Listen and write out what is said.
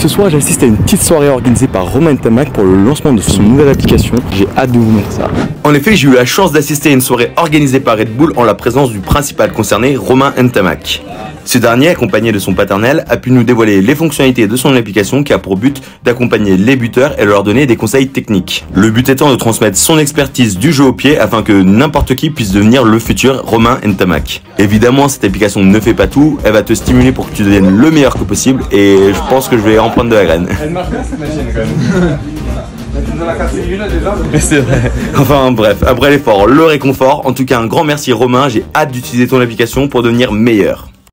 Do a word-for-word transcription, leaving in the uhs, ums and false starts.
Ce soir, j'assiste à une petite soirée organisée par Romain Ntamak pour le lancement de son nouvelle application. J'ai hâte de vous montrer ça. En effet, j'ai eu la chance d'assister à une soirée organisée par Red Bull en la présence du principal concerné, Romain Ntamak. Ce dernier, accompagné de son paternel, a pu nous dévoiler les fonctionnalités de son application qui a pour but d'accompagner les buteurs et de leur donner des conseils techniques. Le but étant de transmettre son expertise du jeu au pied afin que n'importe qui puisse devenir le futur Romain Ntamak. Évidemment, cette application ne fait pas tout, elle va te stimuler pour que tu deviennes le meilleur que possible et je pense que je vais en prendre de la graine. Elle marche bien cette machine quand même. Tu nous as cassé une minute déjà. Mais c'est vrai. Enfin bref, après l'effort, le réconfort. En tout cas, un grand merci Romain, j'ai hâte d'utiliser ton application pour devenir meilleur.